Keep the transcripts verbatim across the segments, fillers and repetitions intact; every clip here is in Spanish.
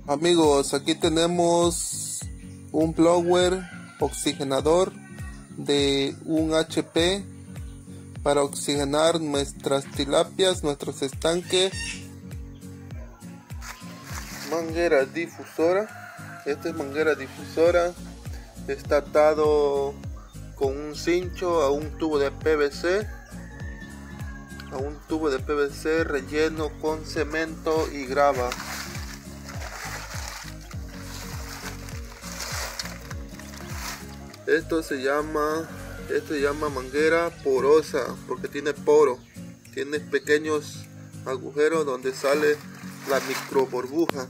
Amigos, aquí tenemos un blower oxigenador de un H P para oxigenar nuestras tilapias, nuestros estanques. Manguera difusora. Esta es manguera difusora. Está atado con un cincho a un tubo de P V C. A un tubo de P V C relleno con cemento y grava. Esto se llama, esto se llama manguera porosa porque tiene poro, tiene pequeños agujeros donde sale la micro burbuja.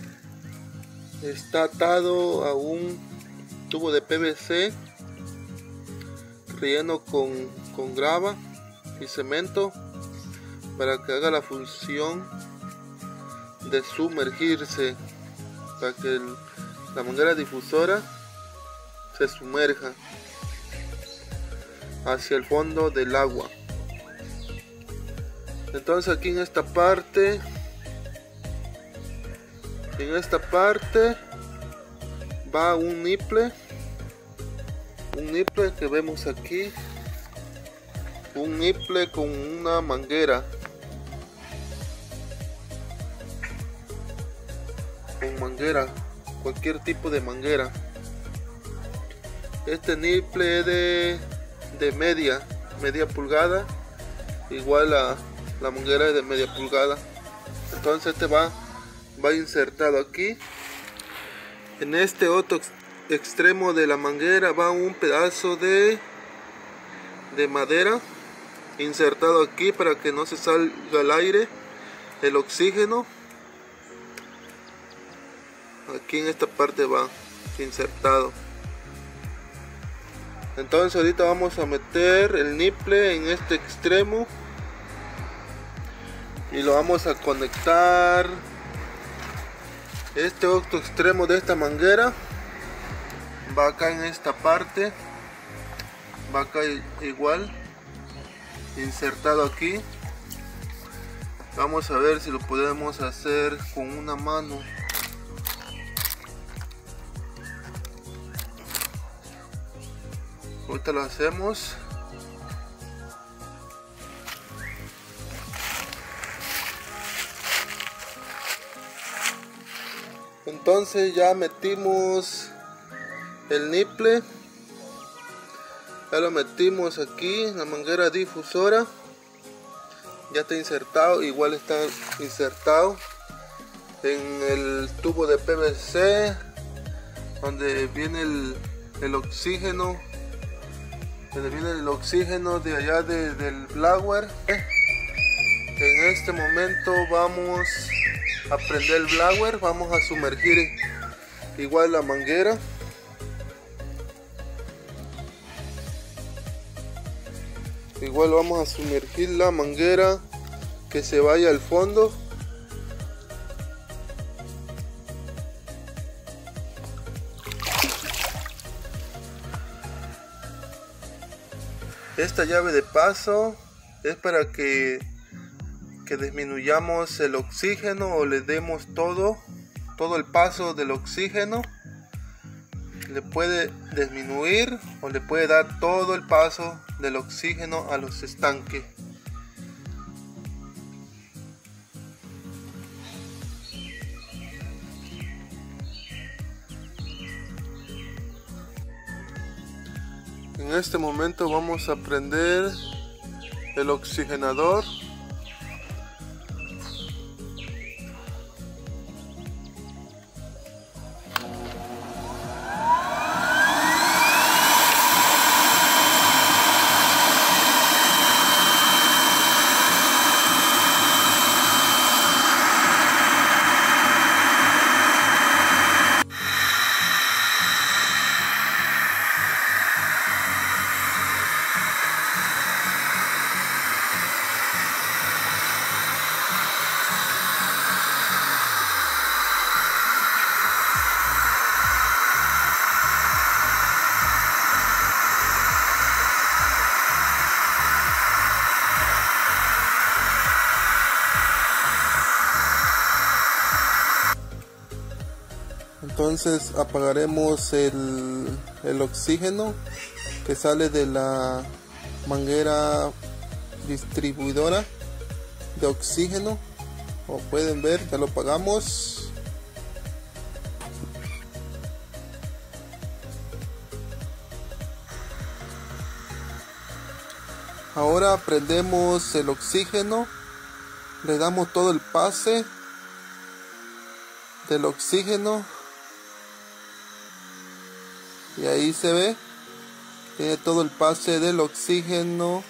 Está atado a un tubo de P V C relleno con, con grava y cemento para que haga la función de sumergirse, para que el, la manguera difusora se sumerja hacia el fondo del agua. Entonces aquí en esta parte en esta parte va un niple un niple que vemos aquí, un niple con una manguera con manguera cualquier tipo de manguera. Este niple es de, de media, media pulgada, igual a la manguera es de media pulgada. Entonces este va, va insertado aquí. En este otro extremo de la manguera va un pedazo de, de madera insertado aquí para que no se salga el aire, el oxígeno. Aquí en esta parte va insertado. Entonces ahorita vamos a meter el niple en este extremo y lo vamos a conectar. Este otro extremo de esta manguera va acá en esta parte, va acá igual insertado aquí. Vamos a ver si lo podemos hacer con una mano. Ahorita lo hacemos. Entonces ya metimos el niple, ya lo metimos aquí en la manguera difusora, ya está insertado, igual está insertado en el tubo de P V C donde viene el, el oxígeno. Donde viene el oxígeno de allá de, del blower. En este momento vamos a prender el blower, vamos a sumergir igual la manguera. Igual vamos a sumergir la manguera que se vaya al fondo. Esta llave de paso es para que, que disminuyamos el oxígeno o le demos todo, todo el paso del oxígeno. Le puede disminuir o le puede dar todo el paso del oxígeno a los estanques. En este momento vamos a prender el oxigenador. Entonces apagaremos el, el oxígeno que sale de la manguera distribuidora de oxígeno. Como pueden ver, ya lo apagamos. Ahora prendemos el oxígeno, le damos todo el pase del oxígeno y ahí se ve, tiene todo el pase del oxígeno.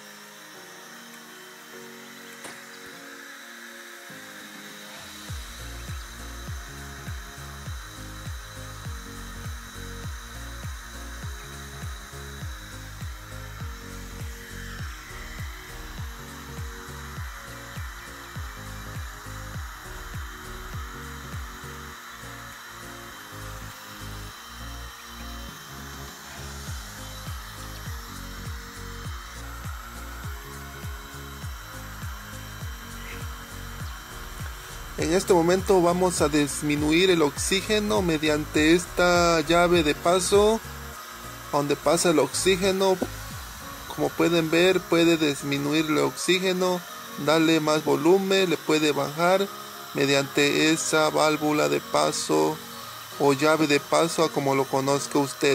En este momento vamos a disminuir el oxígeno mediante esta llave de paso, donde pasa el oxígeno. Como pueden ver, puede disminuir el oxígeno, darle más volumen, le puede bajar mediante esa válvula de paso o llave de paso, a como lo conozca usted.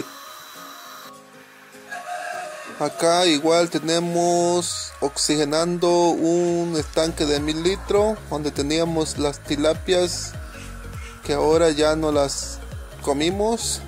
Acá igual tenemos oxigenando un estanque de mil litros donde teníamos las tilapias que ahora ya no las comimos.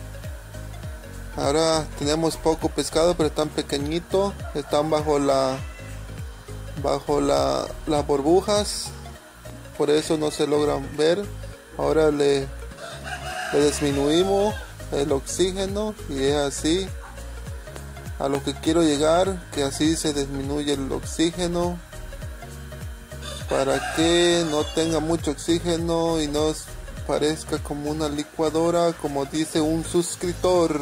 Ahora tenemos poco pescado, pero están pequeñitos, están bajo la bajo la, las burbujas, por eso no se logran ver. Ahora le, le disminuimos el oxígeno y es así a lo que quiero llegar, que así se disminuye el oxígeno para que no tenga mucho oxígeno y no parezca como una licuadora, como dice un suscriptor.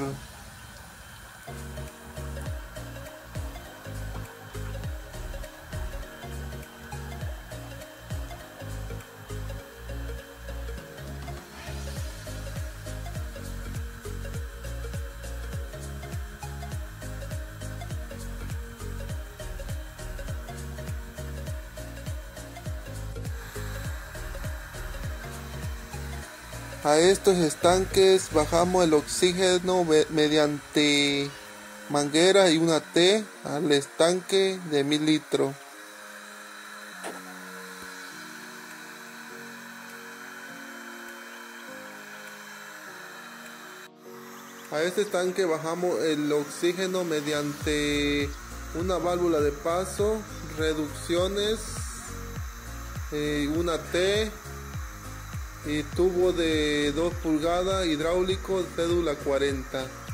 A estos estanques bajamos el oxígeno mediante manguera y una T al estanque de mil litros. A este estanque bajamos el oxígeno mediante una válvula de paso, reducciones, eh, una T y tubo de dos pulgadas hidráulico cédula cuarenta.